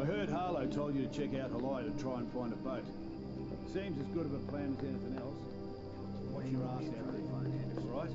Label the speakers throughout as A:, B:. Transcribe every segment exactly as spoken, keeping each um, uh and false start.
A: I heard Harlow told you to check out Hawaii to try and find a boat. Seems as good of a plan as anything else. Watch your ass out there, all right?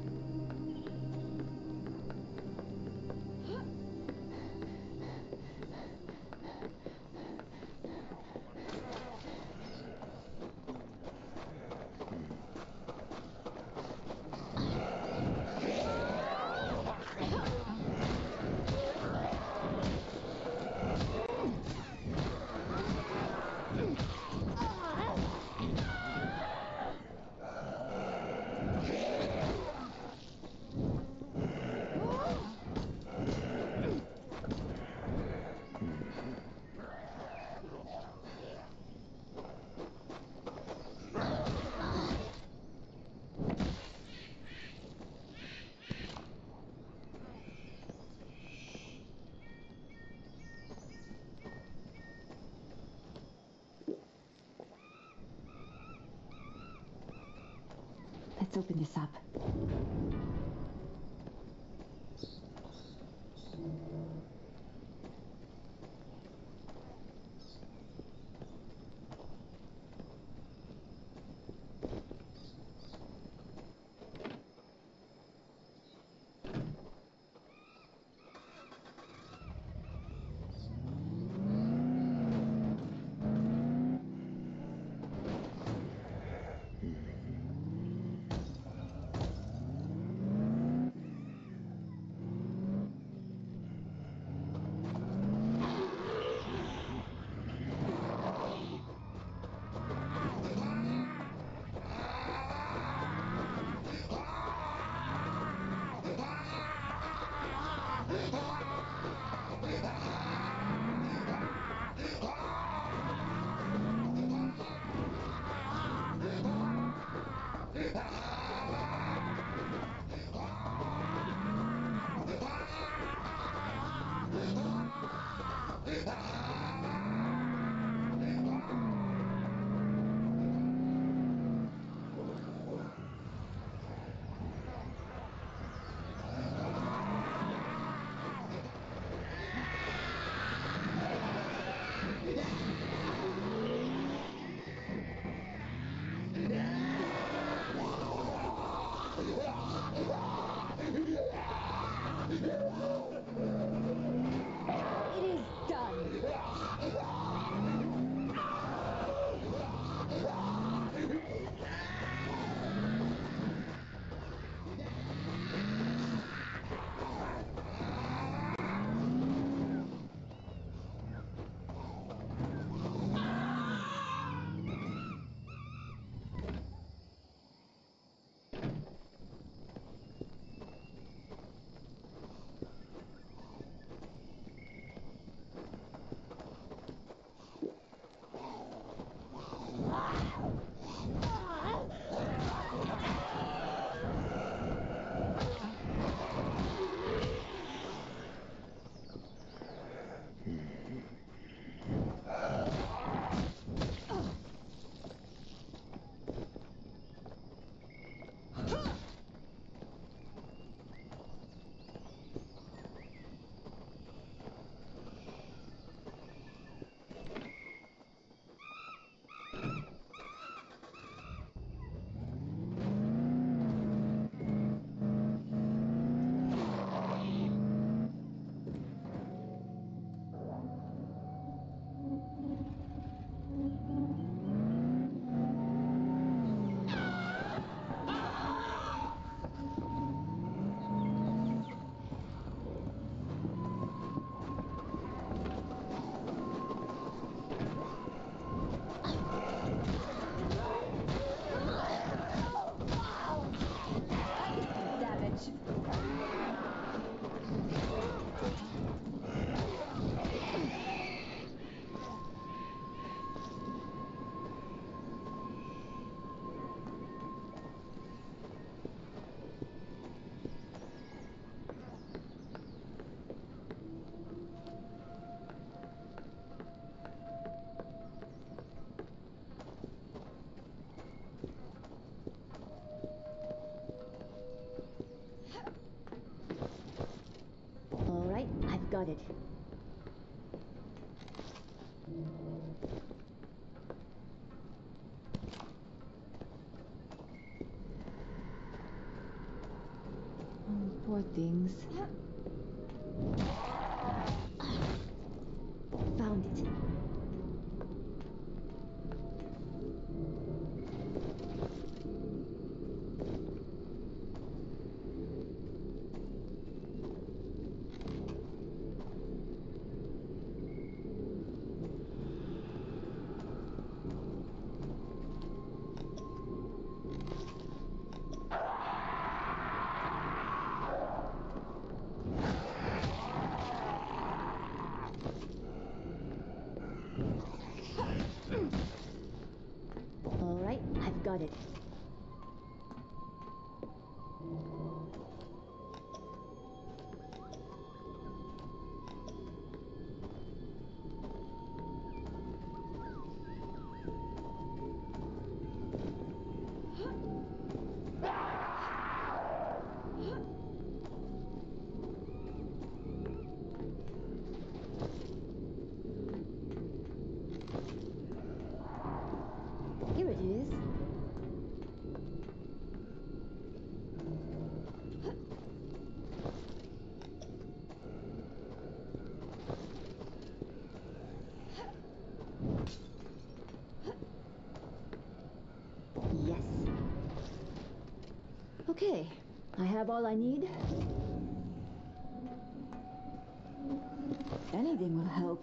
B: Let's open this up.
C: All right, I've got it.
B: Oh, poor things. Found it. All right, I've got it. Here it is. Yes. Okay, I have all I need. Anything will help.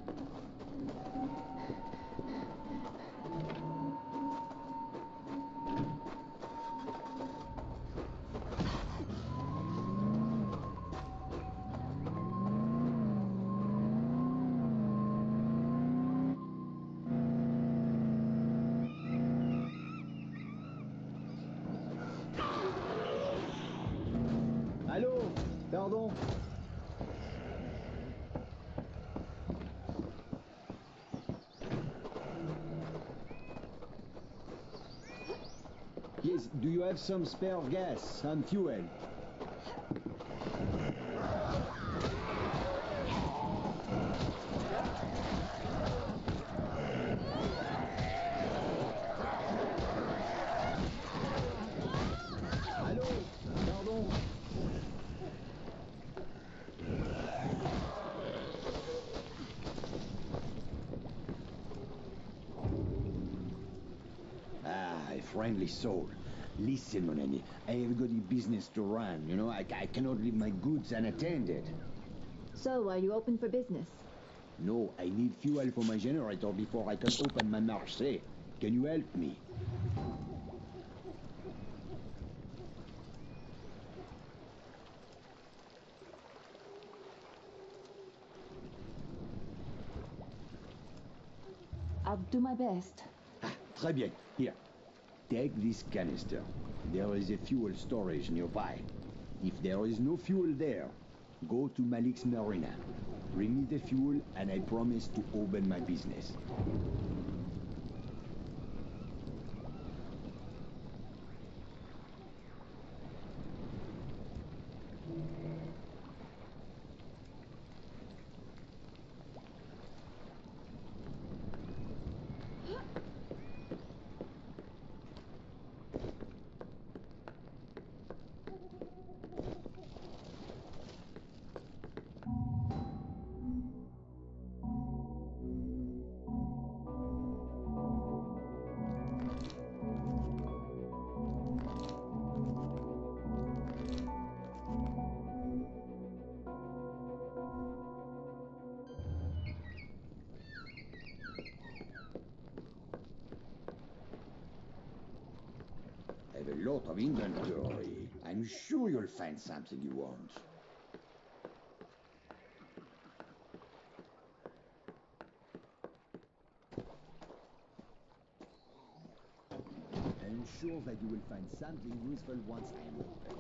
A: Allô? Pardon? Yes, do you have some spare gas, some fuel? Allô? Pardon? Ah, a friendly soul. Listen, mon ami, I have got a business to run, you know, I, I cannot leave my goods unattended.
B: So, are you open for business?
A: No, I need fuel for my generator before I can open my marché. Can you help me?
B: I'll do my best.
A: Ah, très bien. Here, take this canister. There is a fuel storage nearby. If there is no fuel there, go to Malik's Marina. Bring me the fuel and I promise to open my business. I have a lot of inventory. I'm sure you'll find something you want. I'm sure that you will find something useful once I am open.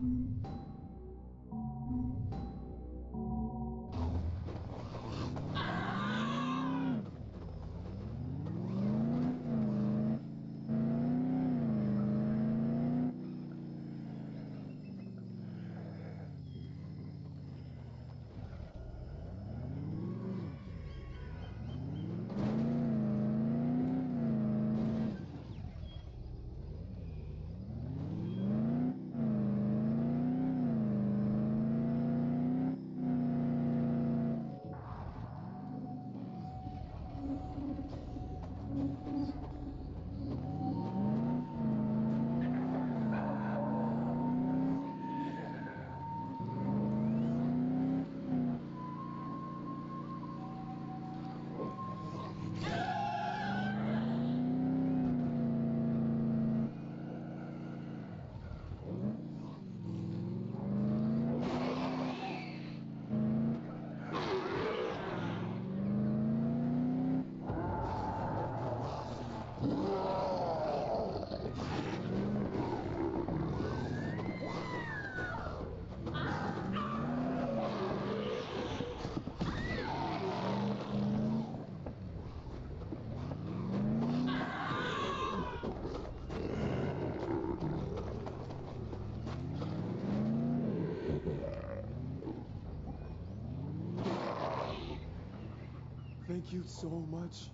C: Thank you so much.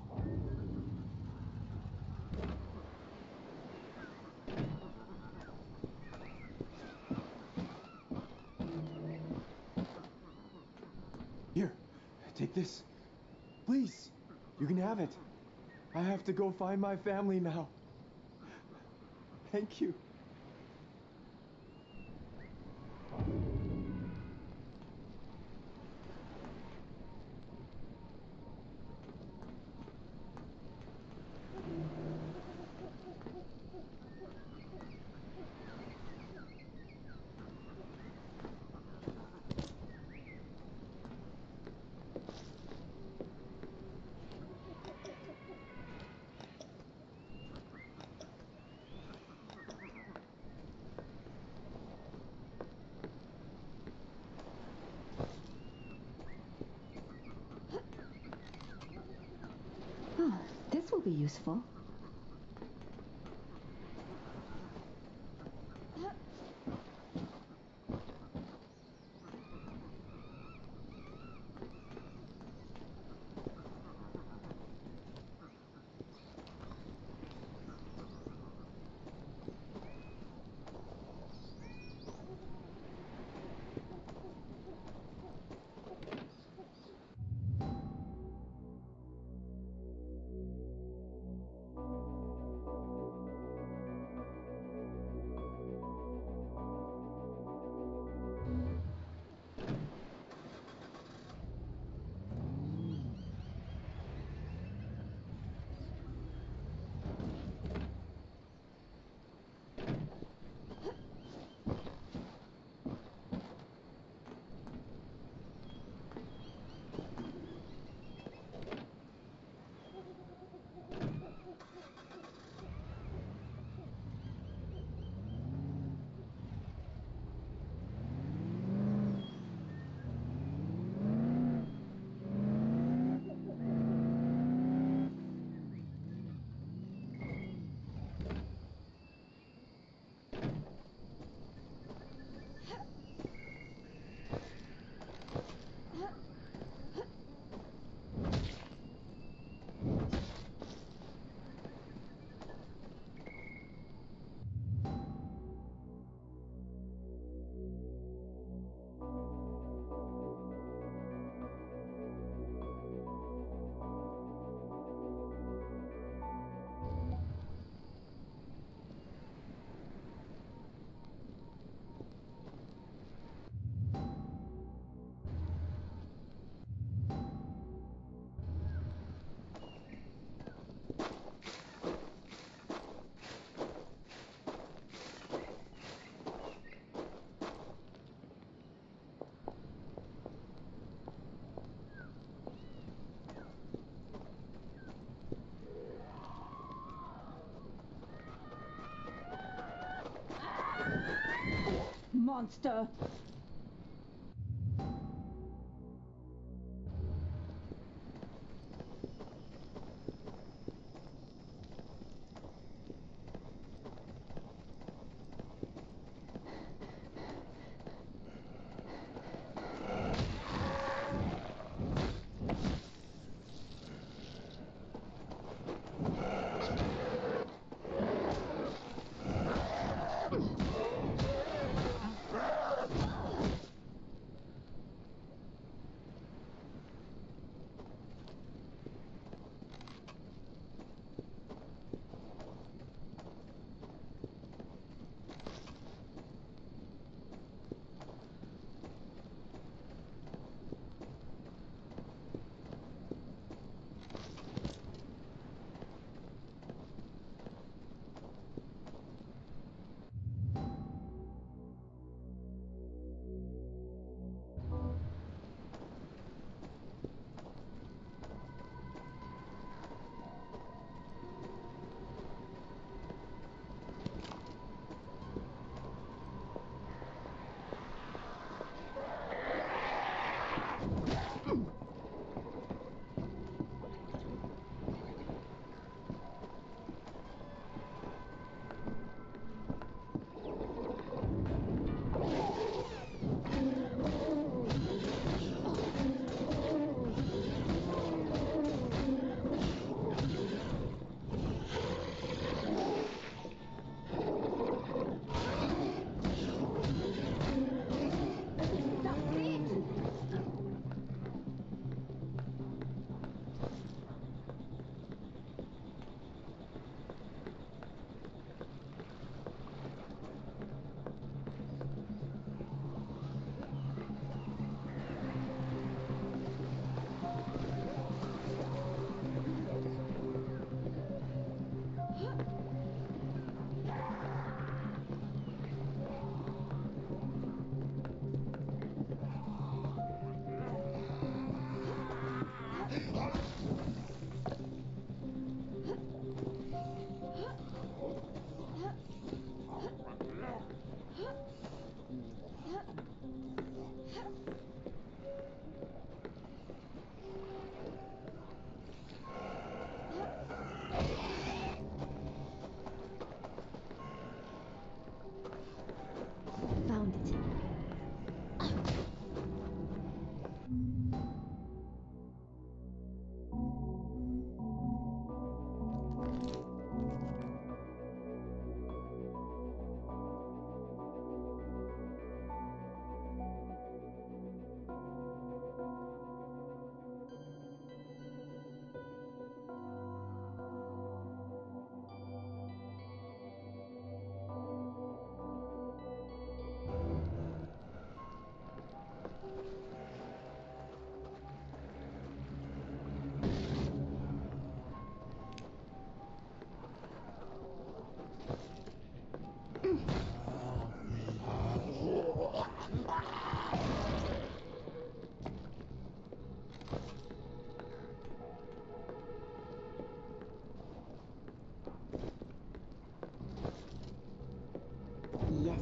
C: Here, take this. Please, you can have it. I have to go find my family now. Thank you.
B: Oh, this will be useful. monster! Found it. Yes.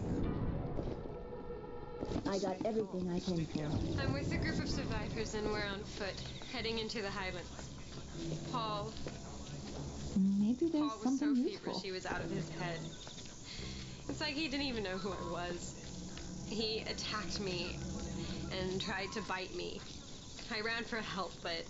B: I got everything I came for.
D: I'm with a group of survivors and we're on foot, heading into the Highlands. Paul.
B: Maybe there's
D: Paul was so
B: something
D: feverish
B: useful.
D: he was out of his head. It's like he didn't even know who I was. He attacked me and tried to bite me. I ran for help, but...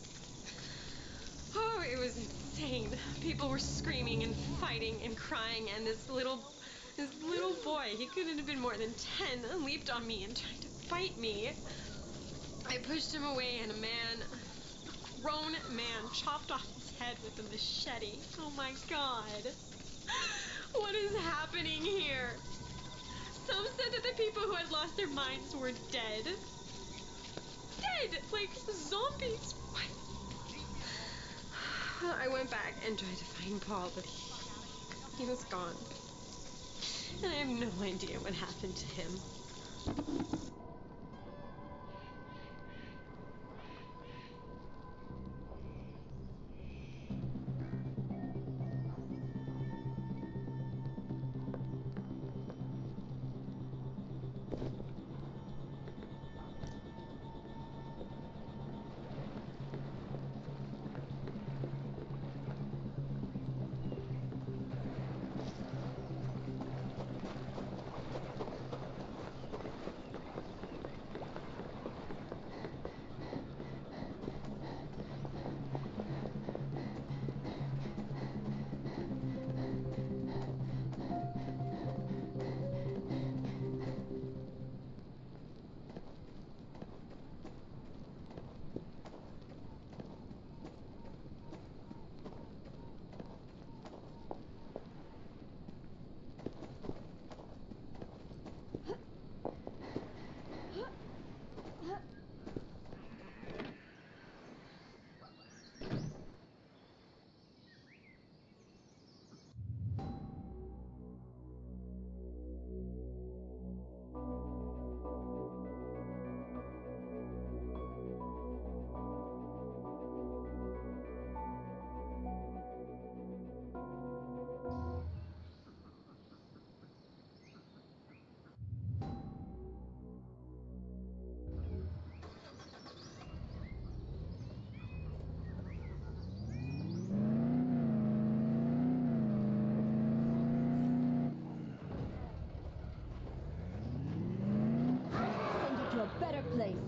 D: Oh, it was insane. People were screaming and fighting and crying, and this little... This little boy, he couldn't have been more than ten, leaped on me and tried to bite me. I pushed him away, and a man, a grown man, chopped off his head with a machete. Oh my God. What is happening here? Some said that the people who had lost their minds were dead. Dead! Like zombies. What? I went back and tried to find Paul, but he, he was gone. And I have no idea what happened to him.
B: Send you to a better place.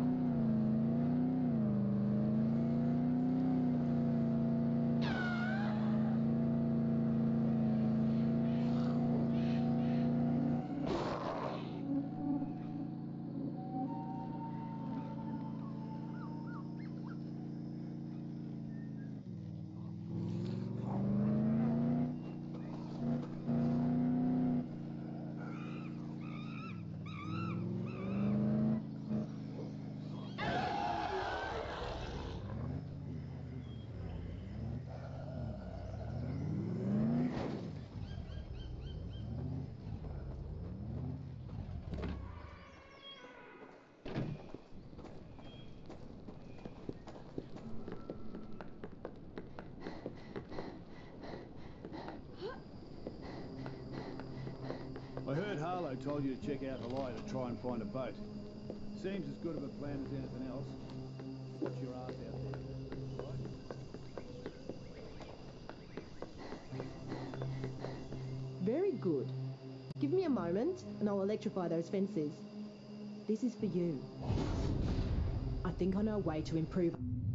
E: I heard Harlow told you to check out Hawaii to try and find a boat. Seems as good of a plan as anything else. Watch your ass out there, right?
F: Very good. Give me a moment and I'll electrify those fences. This is for you. I think I know a way to improve...